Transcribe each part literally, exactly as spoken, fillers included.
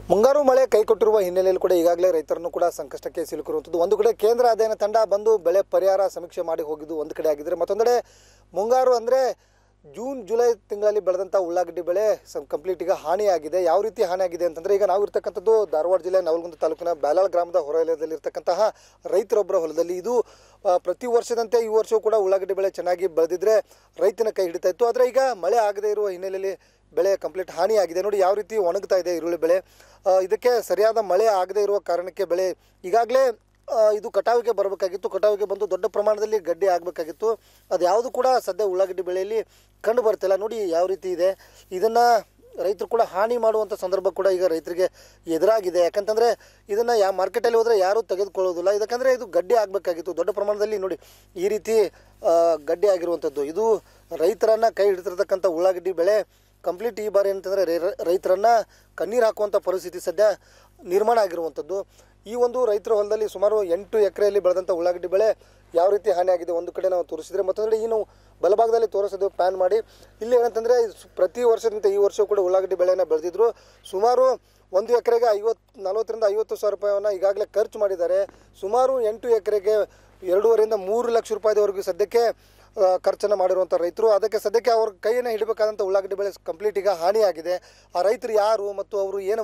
ಮುಂಗಾರು ಮಳೆ ಕೈಕೊಟ್ಟಿರುವ ಹಿನ್ನೆಲೆಯಲ್ಲಿ ಕೂಡ ಈಗಾಗಲೇ ರೈತರನ್ನು ಕೂಡ ಸಂಕಷ್ಟಕ್ಕೆ ಸಿಲುಕಿರುವಂಥದ್ದು. ಒಂದು ಕಡೆ ಕೇಂದ್ರ ಅಧ್ಯಯನ ತಂಡ ಬಂದು ಬೆಳೆ ಪರಿಹಾರ ಸಮೀಕ್ಷೆ ಮಾಡಿ ಹೋಗಿದ್ದು ಒಂದು ಕಡೆ ಆಗಿದ್ದರೆ, ಮತ್ತೊಂದೆಡೆ ಮುಂಗಾರು ಅಂದರೆ ಜೂನ್ ಜುಲೈ ತಿಂಗಳಲ್ಲಿ ಬೆಳೆದಂಥ ಉಳ್ಳಾಗಡ್ಡಿ ಬೆಳೆ ಕಂಪ್ಲೀಟ್ ಈಗ ಹಾನಿಯಾಗಿದೆ. ಯಾವ ರೀತಿ ಹಾನಿಯಾಗಿದೆ ಅಂತಂದರೆ, ಈಗ ನಾವು ಇರ್ತಕ್ಕಂಥದ್ದು ಧಾರವಾಡ ಜಿಲ್ಲೆ ನವಲಗ ತಾಲೂಕಿನ ಬ್ಯಾಲಾಳ್ ಗ್ರಾಮದ ಹೊರವಲಯದಲ್ಲಿ ಇರ್ತಕ್ಕಂತಹ ರೈತರೊಬ್ಬರ ಹೊಲದಲ್ಲಿ. ಇದು ಪ್ರತಿ ವರ್ಷದಂತೆ ಈ ವರ್ಷವೂ ಕೂಡ ಉಳ್ಳಾಗಡ್ಡಿ ಬೆಳೆ ಚೆನ್ನಾಗಿ ಬೆಳೆದಿದ್ರೆ ರೈತನ ಕೈ ಹಿಡಿತಾ ಇತ್ತು. ಆದರೆ ಈಗ ಮಳೆ ಆಗದೇ ಇರುವ ಹಿನ್ನೆಲೆಯಲ್ಲಿ ಬೆಳೆ ಕಂಪ್ಲೀಟ್ ಹಾನಿಯಾಗಿದೆ. ನೋಡಿ ಯಾವ ರೀತಿ ಒಣಗ್ತಾ ಇದೆ ಈರುಳ್ಳಿ ಬೆಳೆ. ಇದಕ್ಕೆ ಸರಿಯಾದ ಮಳೆ ಆಗದೇ ಇರುವ ಕಾರಣಕ್ಕೆ ಬೆಳೆ ಈಗಾಗಲೇ ಇದು ಕಟಾವಿಗೆ ಬರಬೇಕಾಗಿತ್ತು. ಕಟಾವಿಗೆ ಬಂದು ದೊಡ್ಡ ಪ್ರಮಾಣದಲ್ಲಿ ಗಡ್ಡೆ ಆಗಬೇಕಾಗಿತ್ತು. ಅದು ಯಾವುದು ಕೂಡ ಸದ್ಯ ಉಳ್ಳಾಗಡ್ಡಿ ಬೆಳೆಯಲ್ಲಿ ಕಂಡು ಬರ್ತಿಲ್ಲ. ನೋಡಿ ಯಾವ ರೀತಿ ಇದೆ. ಇದನ್ನು ರೈತರು ಕೂಡ ಹಾನಿ ಮಾಡುವಂಥ ಸಂದರ್ಭ ಕೂಡ ಈಗ ರೈತರಿಗೆ ಎದುರಾಗಿದೆ. ಯಾಕಂತಂದರೆ ಇದನ್ನು ಯಾವ ಮಾರ್ಕೆಟಲ್ಲಿ ಹೋದರೆ ಯಾರೂ ತೆಗೆದುಕೊಳ್ಳೋದಿಲ್ಲ. ಇದಕ್ಕಂದರೆ ಇದು ಗಡ್ಡೆ ಆಗಬೇಕಾಗಿತ್ತು ದೊಡ್ಡ ಪ್ರಮಾಣದಲ್ಲಿ. ನೋಡಿ ಈ ರೀತಿ ಗಡ್ಡೆ ಆಗಿರುವಂಥದ್ದು. ಇದು ರೈತರನ್ನು ಕೈ ಹಿಡಿತಿರ್ತಕ್ಕಂಥ ಉಳ್ಳಾಗಡ್ಡಿ ಬೆಳೆ ಕಂಪ್ಲೀಟ್ ಈ ಬಾರಿ ಅಂತಂದರೆ ರೈತರನ್ನು ಕಣ್ಣೀರು ಹಾಕುವಂಥ ಪರಿಸ್ಥಿತಿ ಸದ್ಯ ನಿರ್ಮಾಣ ಆಗಿರುವಂಥದ್ದು. ಈ ಒಂದು ರೈತರ ಹೊಲದಲ್ಲಿ ಸುಮಾರು ಎಂಟು ಎಕರೆಯಲ್ಲಿ ಬೆಳೆದಂಥ ಉಳ್ಳಾಗಡ್ಡಿ ಬೆಳೆ ಯಾವ ರೀತಿ ಹಾನಿಯಾಗಿದೆ ಒಂದು ಕಡೆ ನಾವು ತೋರಿಸಿದರೆ, ಮತ್ತೊಂದು ಈ ನಾವು ಬಲಭಾಗದಲ್ಲಿ ತೋರಿಸೋದು ಪ್ಯಾನ್ ಮಾಡಿ. ಇಲ್ಲಿ ಏನಂತಂದರೆ ಪ್ರತಿ ವರ್ಷದಂತೆ ಈ ವರ್ಷವೂ ಕೂಡ ಉಳ್ಳಾಗಡ್ಡಿ ಬೆಳೆಯನ್ನು ಬೆಳೆದಿದ್ರು. ಸುಮಾರು ಒಂದು ಎಕರೆಗೆ ಐವತ್ತು ನಲ್ವತ್ತರಿಂದ ಐವತ್ತು ಸಾವಿರ ರೂಪಾಯಿಯನ್ನು ಈಗಾಗಲೇ ಖರ್ಚು ಮಾಡಿದ್ದಾರೆ. ಸುಮಾರು ಎಂಟು ಎಕರೆಗೆ ಎರಡೂವರೆಯಿಂದ ಮೂರು ಲಕ್ಷ ರೂಪಾಯಿವರೆಗೂ ಸದ್ಯಕ್ಕೆ ಖರ್ಚನ್ನು ಮಾಡಿರುವಂಥ ರೈತರು. ಅದಕ್ಕೆ ಸದ್ಯಕ್ಕೆ ಅವ್ರ ಕೈಯನ್ನು ಹಿಡಬೇಕಾದಂಥ ಉಳ್ಳಾಗಡ್ಡಿ ಬೆಳೆ ಕಂಪ್ಲೀಟ್ ಈಗ ಹಾನಿಯಾಗಿದೆ. ಆ ರೈತರು ಯಾರು ಮತ್ತು ಅವರು ಏನು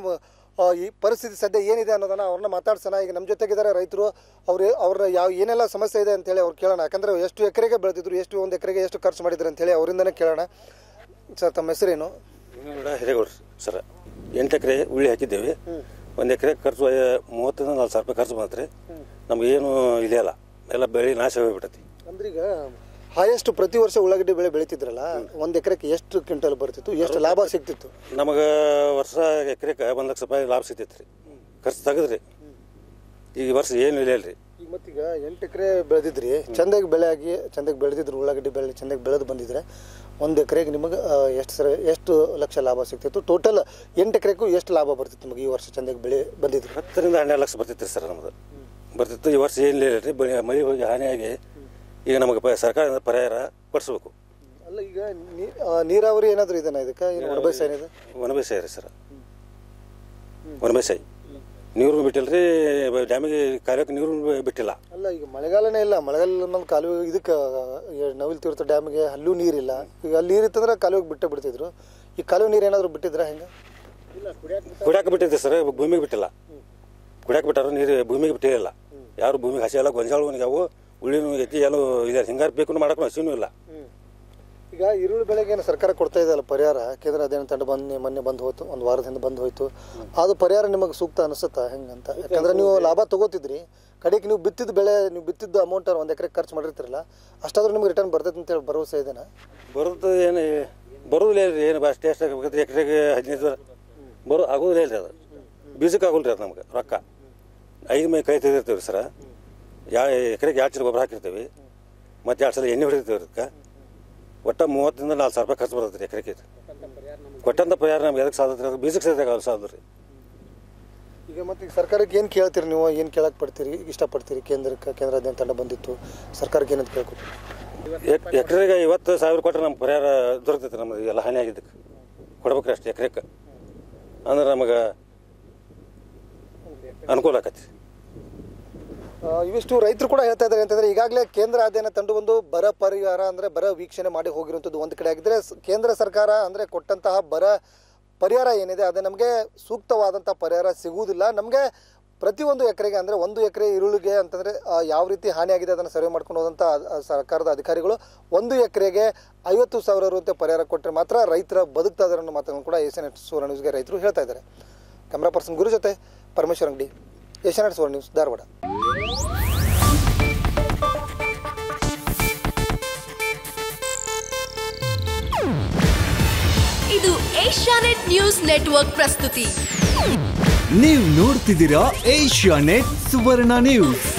ಈ ಪರಿಸ್ಥಿತಿ ಸದ್ಯ ಏನಿದೆ ಅನ್ನೋದನ್ನು ಅವ್ರನ್ನ ಮಾತಾಡ್ಸೋಣ. ಈಗ ನಮ್ಮ ಜೊತೆಗಿದ್ದಾರೆ ರೈತರು. ಅವರು ಅವ್ರ ಯಾವ ಏನೆಲ್ಲ ಸಮಸ್ಯೆ ಇದೆ ಅಂತೇಳಿ ಅವ್ರು ಕೇಳೋಣ. ಯಾಕಂದರೆ ಎಷ್ಟು ಎಕರೆಗೆ ಬೆಳೆದಿದ್ರು, ಎಷ್ಟು ಒಂದು ಎಕರೆಗೆ ಎಷ್ಟು ಖರ್ಚು ಮಾಡಿದ್ರು ಅಂತೇಳಿ ಅವರಿಂದನೇ ಕೇಳೋಣ. ಸರ್ ತಮ್ಮ ಹೆಸರೇನು? ಹಿರೇಗೌಡ್ರು ಸರ್. ಎಂಟು ಎಕರೆ ಉಳ್ಳಿ ಹಾಕಿದ್ದೇವೆ. ಒಂದು ಎಕರೆ ಖರ್ಚು ಮೂವತ್ತರಿಂದ ನಾಲ್ಕು ಸಾವಿರ ರೂಪಾಯಿ ಖರ್ಚು ಮಾತ್ರ ನಮಗೇನು ಇದೆಯಲ್ಲ, ಎಲ್ಲ ಬೆಳೆ ನಾಶ ಹೋಗ್ಬಿಟ್ಟೈತಿ. ಅಂದ್ರೆ ಈಗ ಹಾಯೆಸ್ಟ್ ಪ್ರತಿ ವರ್ಷ ಉಳ್ಳಾಗಡ್ಡಿ ಬೆಳೆ ಬೆಳೀತಿದ್ರಲ್ಲ, ಒಂದು ಎಕರೆಗೆ ಎಷ್ಟು ಕ್ವಿಂಟಲ್ ಬರ್ತಿತ್ತು, ಎಷ್ಟು ಲಾಭ ಸಿಗ್ತಿತ್ತು? ನಮಗೆ ವರ್ಷ ಎಕರೆಗೆ ಒಂದು ಲಕ್ಷ ರೂಪಾಯಿ ಲಾಭ ಸಿಗ್ತೈತೆ ರೀ. ಖರ್ಚು ತೆಗೆದ್ರಿ. ಈಗ ವರ್ಷ ಏನು ಇಲ್ಲ ರೀ. ಈಗ ಮತ್ತೀಗ ಎಂಟು ಎಕರೆ ಬೆಳೆದಿದ್ರಿ, ಚೆಂದಾಗಿ ಬೆಳೆ ಆಗಿ ಚೆಂದಾಗಿ ಬೆಳೆದಿದ್ರು, ಉಳ್ಳಾಗಡ್ಡಿ ಬೆಳೆ ಚೆಂದಾಗಿ ಬೆಳೆದು ಬಂದಿದ್ರೆ ಒಂದು ಎಕರೆಗೆ ನಿಮಗೆ ಎಷ್ಟು ಸರ ಎಷ್ಟು ಲಕ್ಷ ಲಾಭ ಸಿಗ್ತಿತ್ತು? ಟೋಟಲ್ ಎಂಟು ಎಕರೆಗೂ ಎಷ್ಟು ಲಾಭ ಬರ್ತಿತ್ತು ನಿಮಗೆ ಈ ವರ್ಷ ಚೆಂದಾಗಿ ಬೆಳೆ ಬಂದಿದ್ರು? ಹತ್ತರಿಂದ ಹನ್ನೆರಡು ಲಕ್ಷ ಬರ್ತಿತ್ತು ಸರ್ ನಮ್ಮದು ಬರ್ತಿತ್ತು. ಈ ವರ್ಷ ಏನಿಲ್ಲ ರೀ. ಬೆಳೆ ಮಳೆ ಹೋಗಿ ಹಾನಿಯಾಗಿ ಈಗ ನಮಗೆ ಸರ್ಕಾರದಿಂದ ಪರಿಹಾರ ಪಡಿಸ್ಬೇಕು. ಅಲ್ಲ ಈಗ ನೀರಾವರಿ ಏನಾದರೂ ಇದೆನಾ ಇದಕ್ಕೆ? ಒಣಬೇಸಾಯ ಏನಿದೆ? ಒಣಬೇಸಾಯ ರೀ ಸರ್. ಒಣಬೇಸಾಯ ನೀರು ಬಿಟ್ಟಿಲ್ಲ ರೀ. ಡ್ಯಾಮಿಗೆ ಕಾಲುವೆಗೆ ನೀರು ಬಿಟ್ಟಿಲ್ಲ. ಅಲ್ಲ ಈಗ ಮಳೆಗಾಲನೇ ಇಲ್ಲ. ಮಳೆಗಾಲ ನಮ್ಮ ಕಾಲುವೆ ಇದಕ್ಕೆ ನವಿಲ್ ತೀರ್ಥ ಡ್ಯಾಮಿಗೆ ಅಲ್ಲೂ ನೀರಿಲ್ಲ. ಈಗ ಅಲ್ಲಿ ನೀರಿತ್ತಂದ್ರೆ ಕಾಲುವೆಗೆ ಬಿಟ್ಟೇ ಬಿಡ್ತಿದ್ರು. ಈ ಕಾಲುವೆ ನೀರು ಏನಾದರೂ ಬಿಟ್ಟಿದ್ರೆ ಹೆಂಗೆ? ಕುಡಿಯಾಕೆ ಬಿಟ್ಟಿದ್ದೆ ಸರ್, ಭೂಮಿಗೆ ಬಿಟ್ಟಿಲ್ಲ. ಕುಡಿಯಾಕೆ ಬಿಟ್ಟಾರ ನೀರು, ಭೂಮಿಗೆ ಬಿಟ್ಟಿಲ್ಲ. ಯಾರು ಭೂಮಿಗೆ ಹಸಿ ಎಲ್ಲ ಗೊಂಜಾಳು ಯಾವ ಉಳ್ಳಿನೂ ಎತ್ತಿ ಎಲ್ಲೂ ಇದೆ. ಹಿಂಗಾರು ಬೇಕು ಮಾಡೋಕ್ಕೂ ಹಸಿನೂ ಇಲ್ಲ. ಈಗ ಈರುಳ್ಳಿ ಬೆಳೆಗೆ ಏನು ಸರ್ಕಾರ ಕೊಡ್ತಾ ಇದೆಯಲ್ಲ ಪರಿಹಾರ, ಕೇಂದ್ರ ಅಧ್ಯಯನ ತಂಡ ಬಂದು ಮೊನ್ನೆ ಬಂದು ಹೋಯ್ತು, ಒಂದು ವಾರದಿಂದ ಬಂದು ಹೋಯ್ತು. ಅದು ಪರಿಹಾರ ನಿಮಗೆ ಸೂಕ್ತ ಅನಿಸುತ್ತಾ ಹೆಂಗಂತ? ಯಾಕಂದ್ರೆ ನೀವು ಲಾಭ ತಗೋತಿದ್ರಿ, ಕಡೆಗೆ ನೀವು ಬಿತ್ತಿದ ಬೆಳೆ ನೀವು ಬಿತ್ತಿದ್ದು ಅಮೌಂಟ್ ಒಂದು ಎಕರೆ ಖರ್ಚು ಮಾಡಿರ್ತಿರಲ್ಲ, ಅಷ್ಟಾದ್ರೂ ನಿಮ್ಗೆ ರಿಟರ್ನ್ ಬರ್ತೈತೆ ಅಂತೇಳಿ ಭರವಸೆ ಇದೆನಾ? ಬರುತ್ತೆ ಏನು ಬರೋದಿಲ್ಲ ರೀ. ಏನು ಅಷ್ಟು ಎಷ್ಟು ಎಕರೆಗೆ ಹದಿನೈದು ಬರೋ ಆಗೋದಿಲ್ಲ ರೀ. ಅದು ಬೀಜಕ್ಕೆ ಆಗೋಲ್ಲ ರೀ. ಅದು ನಮ್ಗೆ ರೊಕ್ಕ ಐದು ಮೈ ಕೈ ತೆಗೆದಿರ್ತೀವಿ ರೀ ಸರ. ಯಾವ ಎಕರೆಗೆ ಎರಡು ಚೀಲ ಗೊಬ್ಬರ ಹಾಕಿರ್ತೀವಿ, ಮತ್ತು ಎರಡು ಸಲ ಎಣ್ಣೆ ಹೊಡಿತೀವಿ ಅದಕ್ಕೆ. ಒಟ್ಟು ಮೂವತ್ತರಿಂದ ನಾಲ್ಕು ಸಾವಿರ ರೂಪಾಯಿ ಖರ್ಚು ಬರ್ತದೆ ರೀ ಎಕರೆಗೆ. ಕೊಟ್ಟಂಥ ಪರಿಹಾರ ನಮ್ಗೆ ಎದಕ್ಕೆ ಸಾಧ್ಯ ರೀ? ಬೀಜಕ್ಕೆ ಸರಿಯಾಗಿ ಸಾಧ್ಯ ರೀ. ಈಗ ಮತ್ತೆ ಈಗ ಸರ್ಕಾರಕ್ಕೆ ಏನು ಕೇಳ್ತೀರಿ ನೀವು? ಏನು ಕೇಳಕ್ಕೆ ಪಡ್ತೀರಿ, ಇಷ್ಟಪಡ್ತೀರಿ? ಕೇಂದ್ರಕ್ಕೆ ಕೇಂದ್ರ ಅಧ್ಯಯನ ತಂಡ ಬಂದಿತ್ತು, ಸರ್ಕಾರಕ್ಕೆ ಏನಂತ ಕೇಳ್ಕೊತೀರಿ? ಎಕರೆಗೆ ಐವತ್ತು ಸಾವಿರ ಕೊಟ್ಟರೆ ನಮ್ಮ ಪರಿಹಾರ ದೊರಕೈತೆ. ನಮ್ಗೆ ಎಲ್ಲ ಹಾನಿ ಆಗಿದ್ದಕ್ಕೆ ಕೊಡ್ಬೇಕ್ರಿ ಅಷ್ಟು ಎಕರೆಗೆ. ಅಂದ್ರೆ ನಮಗೆ ಅನುಕೂಲ ಆಕತಿ. ಇವಿಷ್ಟು ರೈತರು ಕೂಡ ಹೇಳ್ತಾ ಇದ್ದಾರೆ. ಅಂತಂದರೆ ಈಗಾಗಲೇ ಕೇಂದ್ರ ಅಧ್ಯಯನ ತಂಡ ಒಂದು ಬರ ಪರಿಹಾರ ಅಂದರೆ ಬರ ವೀಕ್ಷಣೆ ಮಾಡಿ ಹೋಗಿರುವಂಥದ್ದು ಒಂದು ಕಡೆ ಆಗಿದ್ದರೆ, ಕೇಂದ್ರ ಸರ್ಕಾರ ಅಂದರೆ ಕೊಟ್ಟಂತಹ ಬರ ಪರಿಹಾರ ಏನಿದೆ ಅದು ನಮಗೆ ಸೂಕ್ತವಾದಂಥ ಪರಿಹಾರ ಸಿಗುವುದಿಲ್ಲ. ನಮಗೆ ಪ್ರತಿಯೊಂದು ಎಕರೆಗೆ ಅಂದರೆ ಒಂದು ಎಕರೆ ಈರುಳ್ಳಿಗೆ ಅಂತಂದರೆ ಯಾವ ರೀತಿ ಹಾನಿಯಾಗಿದೆ ಅದನ್ನು ಸರ್ವೆ ಮಾಡ್ಕೊಂಡು ಹೋದಂಥ ಸರ್ಕಾರದ ಅಧಿಕಾರಿಗಳು ಒಂದು ಎಕರೆಗೆ ಐವತ್ತು ಸಾವಿರ ರೂಪಾಯಿ ಪರಿಹಾರ ಕೊಟ್ಟರೆ ಮಾತ್ರ ರೈತರ ಬದುಕ್ತಾ ಇದ್ದಾರೆ ಅನ್ನೋ ಮಾತನ್ನು ಕೂಡ ಏಷ್ಯಾನೆಟ್ ಸುವರ್ಣ ನ್ಯೂಸ್ಗೆ ರೈತರು ಹೇಳ್ತಾ ಇದ್ದಾರೆ. ಕ್ಯಾಮ್ರಾ ಪರ್ಸನ್ ಗುರು ಜೊತೆ ಪರಮೇಶ್ವರ್ ಅಂಗಡಿ, ಏಷ್ಯಾನೆಟ್ ಸುವರ್ಣ ನ್ಯೂಸ್, ಧಾರವಾಡ. ಇದು ಏಷ್ಯಾನೆಟ್ ನ್ಯೂಸ್ ನೆಟ್ವರ್ಕ್ ಪ್ರಸ್ತುತಿ. ನೀವು ನೋಡ್ತಿದ್ದೀರಾ ಏಷ್ಯಾನೆಟ್ ಸುವರ್ಣ ನ್ಯೂಸ್.